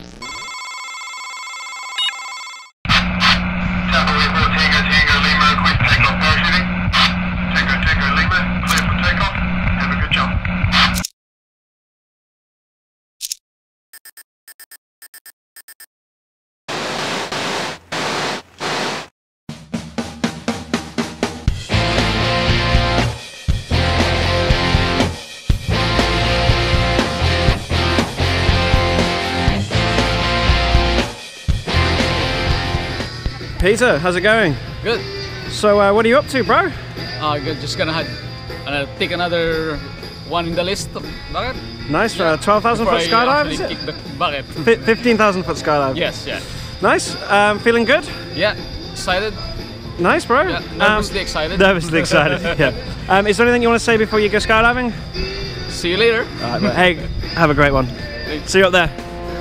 Peter, how's it going? Good. So what are you up to, bro? Just gonna take another one in the list. Bucket. Nice, 12,000 foot skydive, is it? Kick the bucket. 15,000 foot skydive. Yes, yeah. Nice, feeling good? Yeah, excited. Nice, bro. Yeah, nervously excited. Nervously excited, yeah. Is there anything you want to say before you go skydiving? See you later. All right, hey, have a great one. See you up there.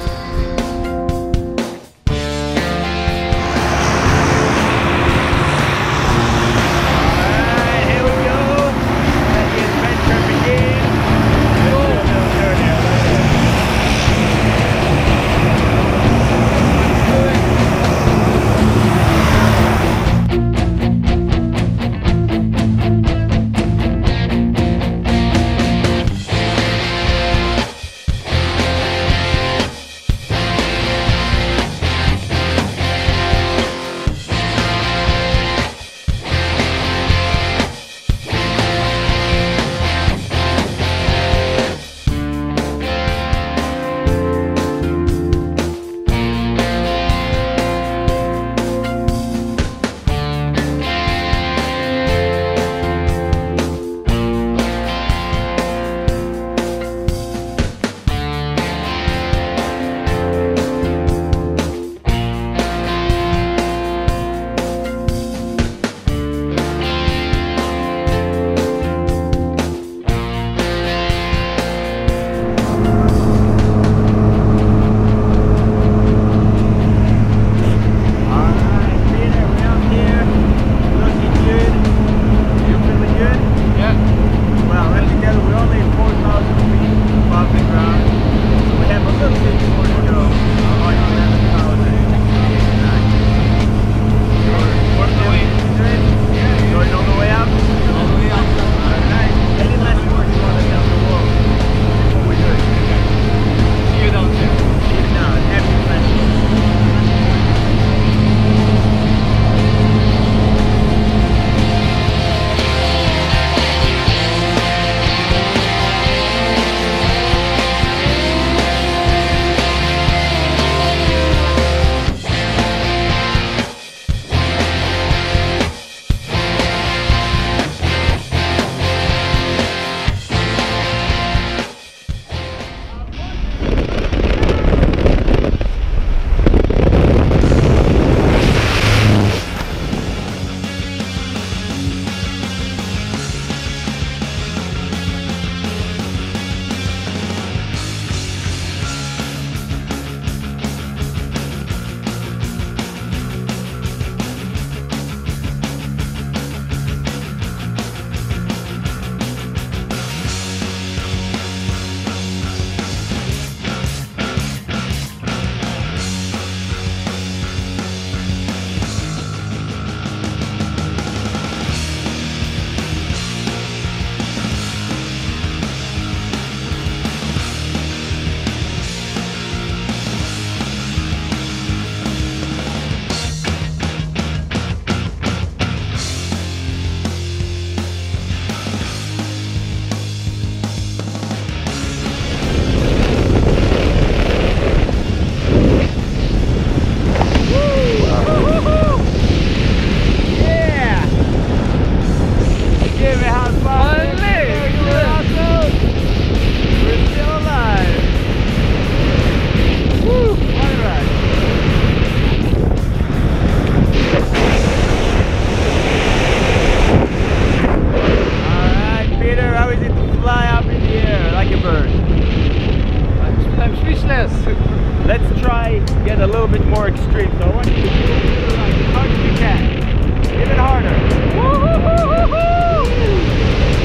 Let's try get a little bit more extreme. So I want you to do it like as hard as you can. Even harder.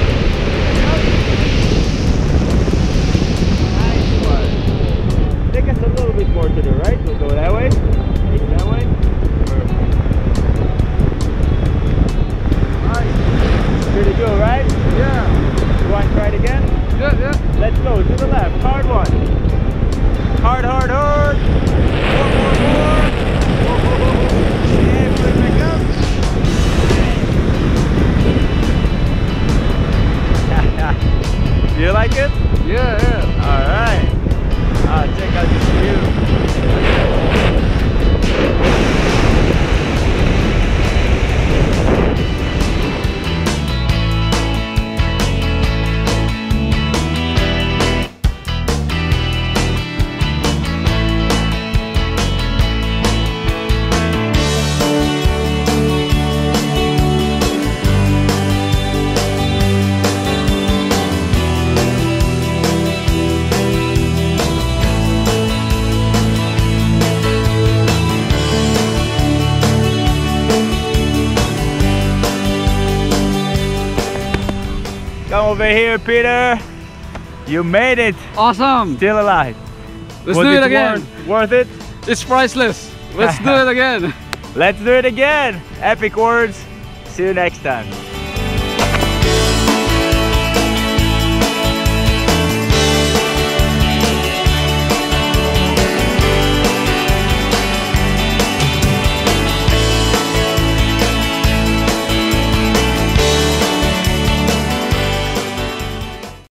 Nice one. Take guess a little bit more to the right. We'll go that way. Take it that way. Perfect. Nice. Good to go, right? Yeah. You want to try it again? Yeah, yeah. Let's go to the left. Hard one. Hard, hard, hard. More. Yeah, put it back up. You like it? Yeah, yeah. Alright. Check out this view. Come over here, Peter. You made it. Awesome. Still alive. Let's Was do it again. Worth it? It's priceless. Let's do it again. Let's do it again. Epic words. See you next time.